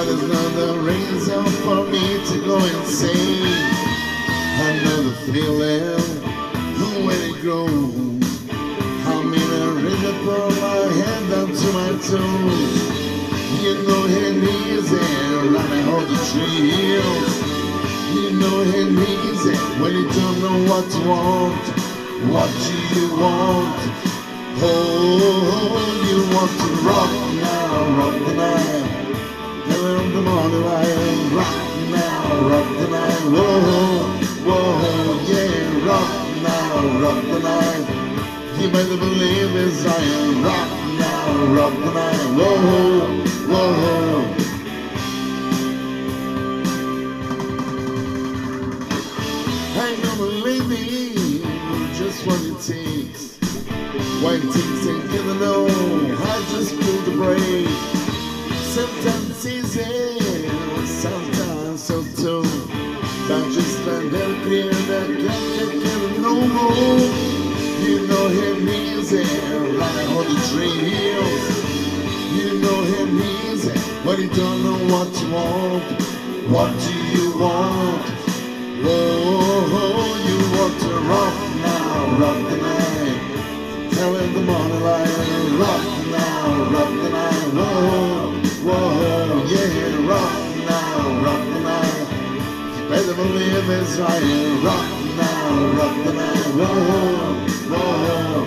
but there's another reason for me to go insane. I know the feeling, when it grows. I'm in a rhythm from my head down to my toes. You know it easy, running all the trails. You know it easy when you don't know what you want. What do you want? Oh, you want to rock now, rock the night. Till in the morning light, rock now, rock the night. Whoa, whoa, yeah, rock now, rock the night. You better believe it's Zion, rock now, rock the night. Whoa, whoa. I know believe me, just what it takes. When things ain't gonna know, I just pull the brake. Sometimes it's easy, sometimes so too. But just stand there clear that can't get no more. You know him easy, running all the trails. You know him easy, but you don't know what you want. What do you want? Oh, you want to rock now, rock the night. Till in the morning light, rock now, rock the night. Whoa, whoa, yeah, rock now, rock the night. You better believe it's right, rock now, rock the night. Whoa, whoa.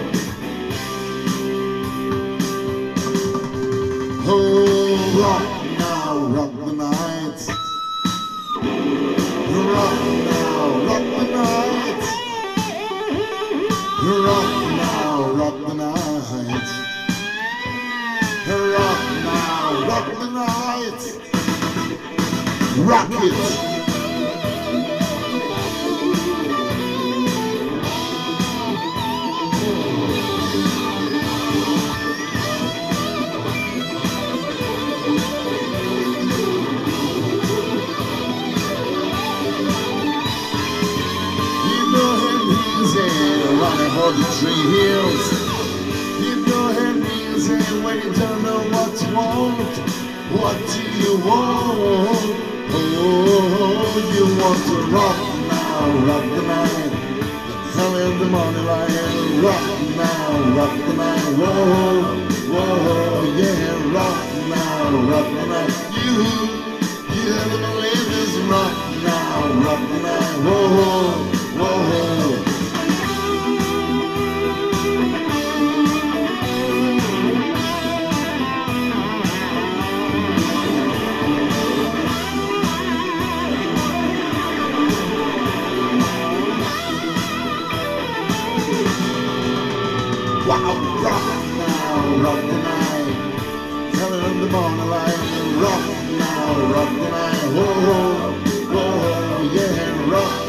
Oh, rock now, rock the night. Rock now, rock the night. Rock now, rock the night. Rock now, rock the night. Rock it. Running all the trails. You know him easy when you don't know what you want. What do you want? Oh, you want to rock now, rock the night. Hell in the morning light, rock now, rock the night. Whoa, whoa, yeah, rock now, rock the night. You never believe this, rock now, rock the night. Whoa, whoa. Wow, rock now, rock the night. Till in the morning light, rock now, rock the night. Whoa, whoa, yeah, rock.